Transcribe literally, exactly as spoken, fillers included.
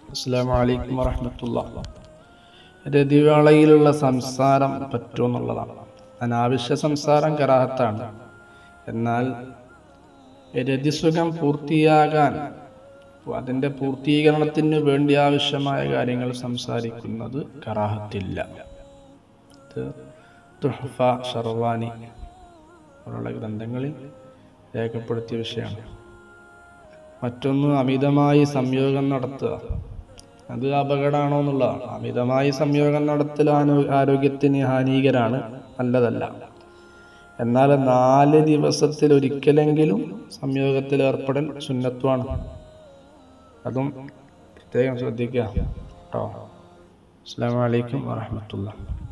അസ്സലാമു അലൈക്കും വറഹ്മത്തുള്ളാഹി. രതിവേളയിലുള്ള സംസാരം പറ്റുമെന്നുള്ളതാണ്. അനാവശ്യ സംസാരം കറാഹത്താണ്. എന്നാൽ രതിസുഖം പൂർത്തിയാകാൻ, അതിൻ്റെ പൂർത്തീകരണത്തിന് വേണ്ടി ആവശ്യമായ കാര്യങ്ങൾ സംസാരിക്കുന്നത് കറാഹത്തില്ല. ഇത് തുഹ്ഫ ഷർവാനി പോലുള്ള ഗ്രന്ഥങ്ങളിൽ രേഖപ്പെടുത്തിയ വിഷയമാണ്. മറ്റൊന്ന്, അമിതമായി സംയോഗം നടത്തുക. അത് അപകടമാണോ എന്നുള്ളതാണ്. അമിതമായി സംയോഗം നടത്തൽ ആരോഗ്യത്തിന് ഹാനികരാണ്, നല്ലതല്ല. എന്നാൽ നാല് ദിവസത്തിൽ ഒരിക്കലെങ്കിലും സംയോഗത്തിൽ ഏർപ്പെടൽ സുന്നത്വാണ്. അതും പ്രത്യേകം ശ്രദ്ധിക്കുക കേട്ടോ. അസ്സലാമു അലൈക്കും വറഹ്മത്തുള്ളാഹി.